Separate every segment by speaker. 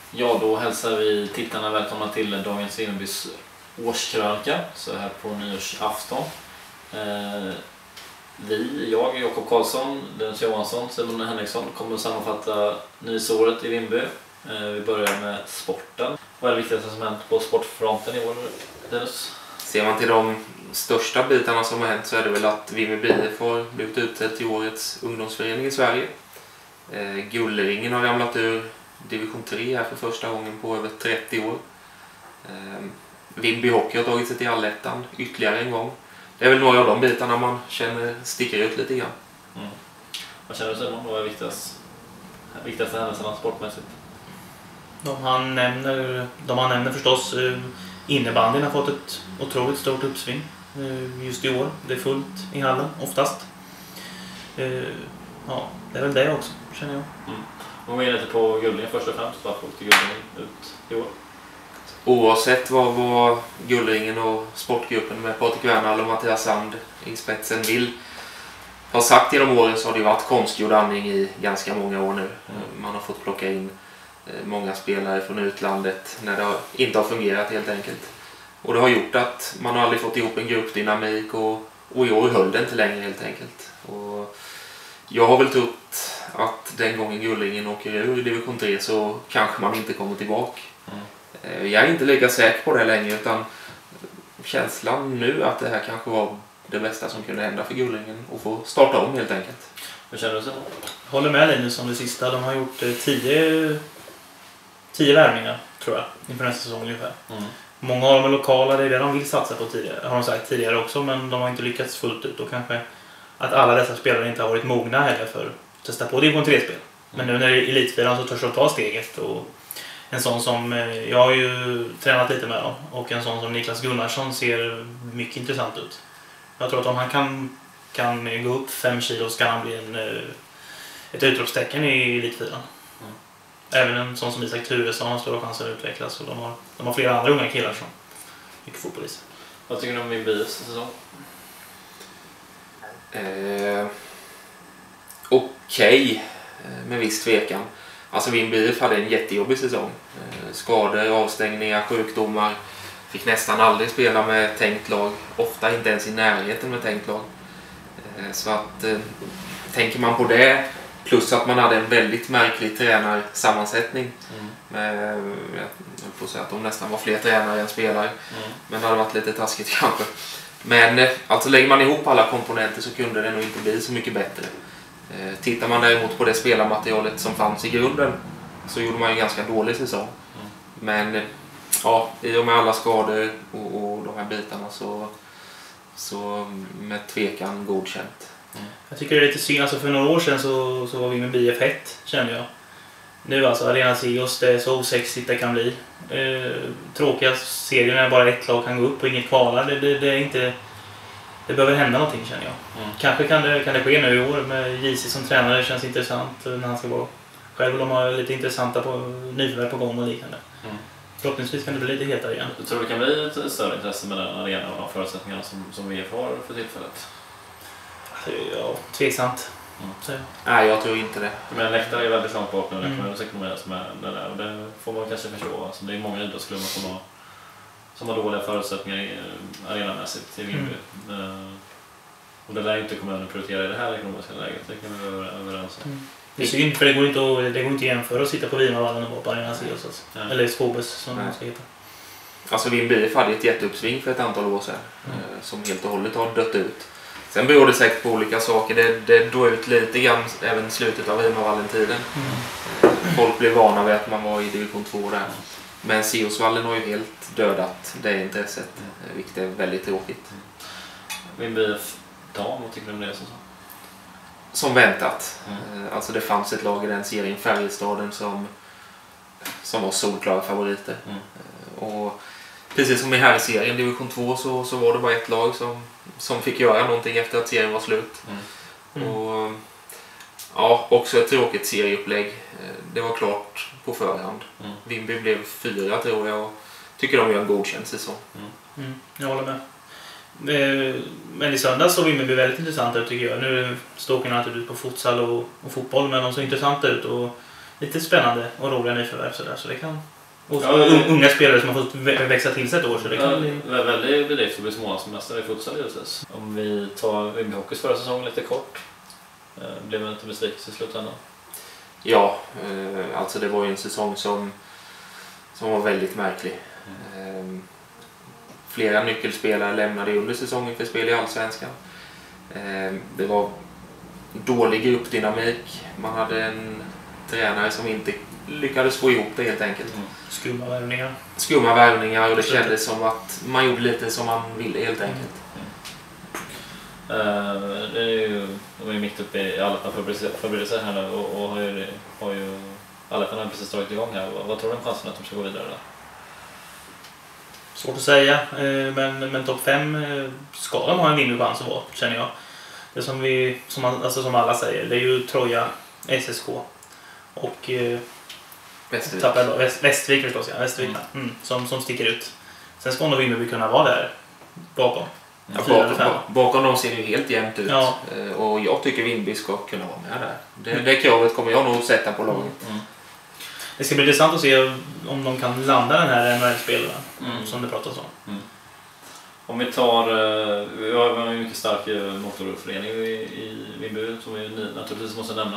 Speaker 1: Ja, då hälsar vi tittarna välkomna till dagens Vimmerbys årskrönika så här på nyårsafton. Jag, Jakob Karlsson, Dennis Johansson, Simon Henriksson kommer att sammanfatta nyårsåret i Vimmerby. Vi börjar med sporten. Vad är det viktigaste som hänt på sportfronten i år, Dennis?
Speaker 2: Ser man till de största bitarna som har hänt så är det väl att Vimmerby IF har blivit utsedd till årets ungdomsförening i Sverige. Gullringen har ramlat ur division 3 här för första gången på över 30 år. Vimmerby Hockey har tagit sig till allettan ytterligare en gång. Det är väl några av de bitarna man känner sticker ut lite grann.
Speaker 1: Vad känner du, Simon? Vad är viktigaste händelserna sportmässigt?
Speaker 3: De han nämner förstås innebandyn har fått ett otroligt stort uppsving just i år. Det är fullt i hallen oftast. Ja, det är väl det också, känner jag.
Speaker 1: Och vi är lite på Gullringen först och främst. Varför åkte Gullringen ut i år?
Speaker 2: Oavsett vad Gullringen och sportgruppen med Patrik Wernhall och Mattias Sand i spetsen vill ha sagt genom åren, så har det varit konstgjord andning i ganska många år nu. Man har fått plocka in många spelare från utlandet när det inte har fungerat helt enkelt. Och det har gjort att man har aldrig fått ihop en gruppdynamik och i år höll det inte längre helt enkelt. Och jag har väl trott att den gången Gullringen åker ur i division 3 så kanske man inte kommer tillbaka. Jag är inte lika säker på det längre, utan känslan nu att det här kanske var det bästa som kunde hända för Gullringen och få starta om helt enkelt.
Speaker 1: Hur känner du så?
Speaker 3: Håller med Linus om det sista. De har gjort 10 värvningar tror jag inför nästa säsong ungefär. Många av dem är lokala, det är det de vill satsa på tidigare, har de sagt tidigare också, men de har inte lyckats fullt ut, och kanske att alla dessa spelare inte har varit mogna heller för att testa på division 3-spel. Men nu när det är elitspelaren så törs de ta steget, och en sån som jag har ju tränat lite med dem, och en sån som Niklas Gunnarsson ser mycket intressant ut. Jag tror att om han kan gå upp 5 kilo så kan han bli ett utropstecken i elitfiran. Även en sån som Isak Turesson har stora chanser att utvecklas, och de har flera andra unga killar som mycket fotbollist.
Speaker 1: Vad tycker du om Vimmerby säsong?
Speaker 2: Okej, med viss tvekan. Alltså Vimmerby hade en jättejobbig säsong. Skador, avstängningar, sjukdomar. Fick nästan aldrig spela med tänkt lag. Ofta inte ens i närheten med tänkt lag. Så att tänker man på det, plus att man hade en väldigt märklig tränarsammansättning. Jag får säga att de nästan var fler tränare än spelare. Men det hade varit lite taskigt kanske. Men alltså lägger man ihop alla komponenter så kunde det nog inte bli så mycket bättre. Tittar man däremot på det spelarmaterialet som fanns i grunden så gjorde man ju en ganska dålig säsong. Men ja, i och med alla skador och de här bitarna så med tvekan godkänt.
Speaker 3: Jag tycker det är lite synd, alltså för några år sedan så var vi med BF1, känner jag. Nu alltså, Arena Sigos, det är så osexigt det kan bli. Tråkiga serier när bara ett lag kan gå upp och inget kvalar. Det är inte... Det behöver hända någonting, känner jag. Kanske kan det ske nu i år med JC som tränare. Det känns intressant när han ska vara själv. De har lite intressanta nyförvärv på gång och liknande. Förhoppningsvis kan det bli lite hetare igen.
Speaker 1: Jag tror det kan bli ett större intresse med den arenan och de förutsättningarna som vi har för tillfället.
Speaker 3: Ja, tveksamt.
Speaker 2: Nej, jag tror inte det.
Speaker 1: Men läktare är väldigt långt bort nu. Det kommer med det där. Och det får man kanske förstå. Alltså, det är många idrottsklubbar som har dåliga förutsättningar arenamässigt i Vimmerby. Och det lär inte kommunen prioritera i det här ekonomiska läget. Det kan vi vara överens om.
Speaker 3: Det är synd, för det går inte att jämföra att sitta på Vimavallen och vara på Arena Sigos. Alltså. Eller Skobes som man ska heta.
Speaker 2: Alltså Vimmerby hade ett jätteuppsving för ett antal år sedan som helt och hållet har dött ut. Sen beror det säkert på olika saker. Det drog ut lite grann även i slutet av Vimavallen-tiden. Folk blev vana vid att man var i division 2 där. Men Siosvallen har ju helt dödat det intresset, vilket är väldigt tråkigt.
Speaker 1: Vimmerby dam, vad tycker du om det?
Speaker 2: Som väntat. Alltså det fanns ett lag i den serien, Färjestaden, som var solklara favoriter. Och precis som i här serien, division 2, så var det bara ett lag som fick göra någonting efter att serien var slut. Och ja, också ett tråkigt serieupplägg. Det var klart på förhand. Vimmerby blev 4 tror jag, och tycker de gör en godkänd säsong.
Speaker 3: Jag håller med. Men i söndags såg Vimmerby väldigt intressant ut tycker jag. Nu står naturligtvis på futsal och fotboll, men de såg intressanta ut, och lite spännande och roliga nyförvärv så det kan... Och unga spelare som har fått växa till sig ett år så det kan bli...
Speaker 1: Väldigt bedrift att bli månadsmästare i futsal givetvis. Om vi tar Vimby Hockeys förra säsongen lite kort. Blev man inte besvikelse i slutändan?
Speaker 2: Ja, alltså det var ju en säsong som var väldigt märklig. Flera nyckelspelare lämnade under säsongen för spel i Allsvenskan. Det var dålig gruppdynamik. Man hade en tränare som inte lyckades få ihop det helt enkelt. Skumma värvningar och det kändes som att man gjorde lite som man ville helt enkelt.
Speaker 1: Det är ju, de är ju mitt uppe i Allettan förberedelser här nu och har ju Allettan har precis dragit igång här. Vad tror du om chansen att de ska gå vidare där?
Speaker 3: Svårt att säga, men topp 5 ska de ha en vinnarchans att vara, känner jag. Det som alla säger, det är ju Troja, SSK och Västervik förstås, ja. Västervik, som sticker ut. Sen ska nog Vimmerby kunna vara där bakom.
Speaker 2: Bakom dem ser det ju helt jämnt ut. Ja. Och jag tycker Vimmerby ska kunna vara med där. Det kravet kommer jag nog sätta på laget.
Speaker 3: Det ska bli intressant att se om de kan landa den här NHL-spelaren som det pratas om.
Speaker 1: Om vi tar, vi har en mycket stark motorförening i Vimmerby som vi naturligtvis måste nämna.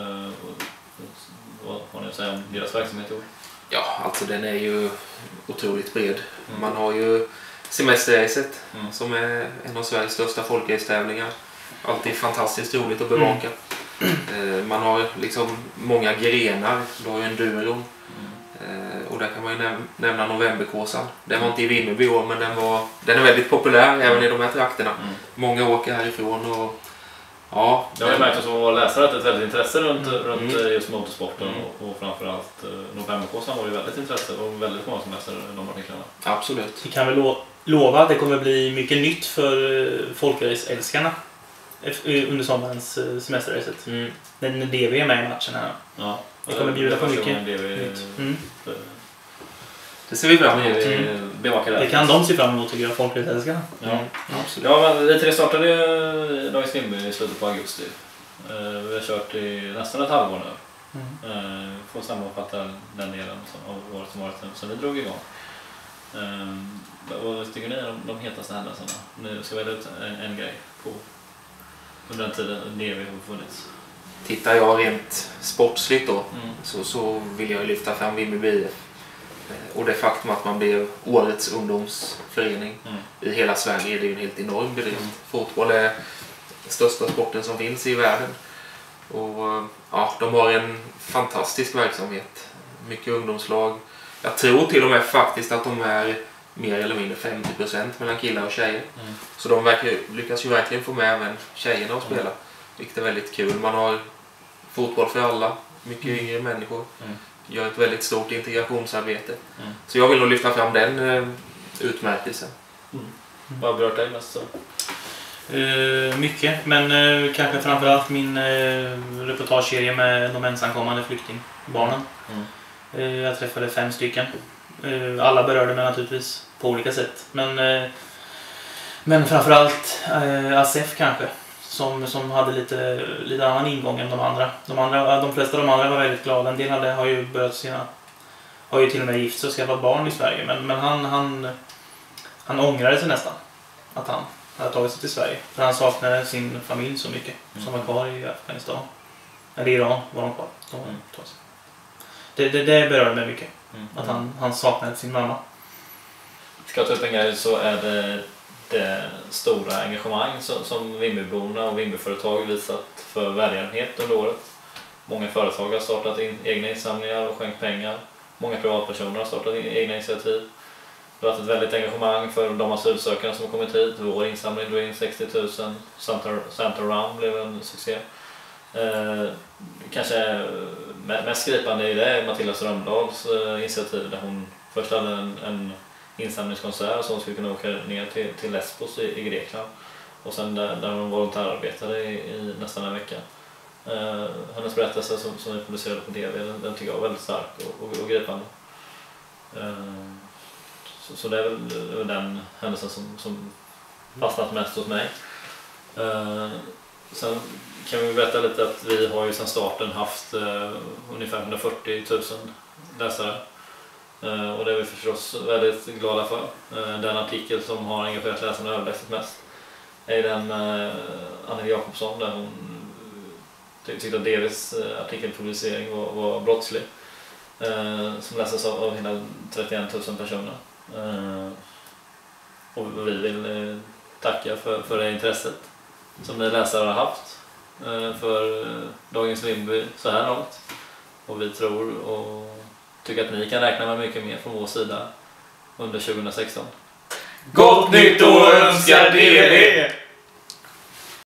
Speaker 1: Vad har ni att säga om deras verksamhet i år?
Speaker 2: Ja, alltså den är ju otroligt bred. Man har ju semesterracet som är en av Sveriges största folkracetävlingar. Alltid fantastiskt roligt att bevaka. Man har liksom många grenar. Du har ju enduron. Och där kan man ju nämna Novemberkåsan. Den var inte i Vimmerby år, men den är väldigt populär även i de här trakterna. Många åker härifrån och ja.
Speaker 1: Jag har märkt som läsare att det är ett väldigt intresse runt just motorsporten och framförallt Novemberkåsan var ju väldigt intresse och väldigt många som läser de artiklarna.
Speaker 2: Absolut.
Speaker 3: Vi kan väl lova att det kommer bli mycket nytt för folkraceälskarna under sommarens semesterracet. Den DV är med i matchen här.
Speaker 1: Ja.
Speaker 3: Vi kommer bjuda på mycket nytt.
Speaker 2: Det ser vi fram emot.
Speaker 3: Det kan de se fram emot tycker jag, folkraceälskarna.
Speaker 1: Ja, absolut. Ja, men vi tre startade Dagens Vimmerby i slutet på augusti. Vi har kört i nästan ett halvår nu. Får sammanfatta den delen av året som varit sen vi drog igång. Vad tycker ni om de hetaste händelserna? Nu ska vi välja ut en grej på under den tiden det vi har funnits.
Speaker 2: Tittar jag rent sportsligt då så vill jag lyfta fram Vimmerby och det faktum att man blev årets ungdomsförening i hela Sverige, det är ju en helt enorm bedrift. Fotboll är den största sporten som finns i världen och ja, de har en fantastisk verksamhet, mycket ungdomslag. Jag tror till och med faktiskt att de är mer eller mindre 50% mellan killar och tjejer. Så de lyckas ju verkligen få med även tjejerna att spela. Vilket är väldigt kul. Man har fotboll för alla. Mycket yngre människor. Gör ett väldigt stort integrationsarbete. Så jag vill nog lyfta fram den utmärkelsen.
Speaker 1: Vad har berört dig mest så?
Speaker 3: Mycket, men kanske framförallt min reportageserie med de ensamkommande flyktingbarnen. Jag träffade 5 stycken. Alla berörde mig naturligtvis på olika sätt. Men framförallt ASF kanske. Som hade lite annan ingång än de andra. De flesta av de andra var väldigt glada. En del har ju till och med gift sig och skaffat barn i Sverige. Men han ångrade sig nästan att han hade tagit sig till Sverige. För han saknade sin familj så mycket som var kvar i Afghanistan. Eller Iran var de kvar. Det berörde mig mycket. Att han saknade sin mamma.
Speaker 1: Ska jag ta upp en grej så är det stora engagemang som Vimmerbyborna och Vimmerbyföretag visat för välgörenhet under året. Många företag har startat egna insamlingar och skänkt pengar. Många privatpersoner har startat egna initiativ. Det har varit ett väldigt engagemang för de asylsökande som har kommit hit. Vår insamling drog in 60 000. Santa Run blev en succé. Kanske mest skripande i det är Matilda Strömdahls initiativ där hon först hade en insamlingskonsert så hon skulle kunna åka ner till Lesbos i Grekland och sen där hon volontärarbetade i nästan en vecka. Hennes berättelse som vi publicerade på TV, den tycker jag är väldigt stark och gripande. Så det är väl den händelsen som fastnat mest hos mig. Sen kan vi berätta lite att vi har ju sedan starten haft ungefär 140 000 läsare. Och det är vi förstås väldigt glada för. Den artikel som har engagerat läsarna överlägset mest är den Anneli Jakobsson där hon tyckte att Devis artikelpublicering var brottslig. Som läses av hela 31 000 personer. Och vi vill tacka för det intresset som ni läsare har haft för Dagens Vimmerby så här långt. Och vi tror och tycker att ni kan räkna med mycket mer från vår sida under 2016.
Speaker 2: Gott nytt år önskar DV!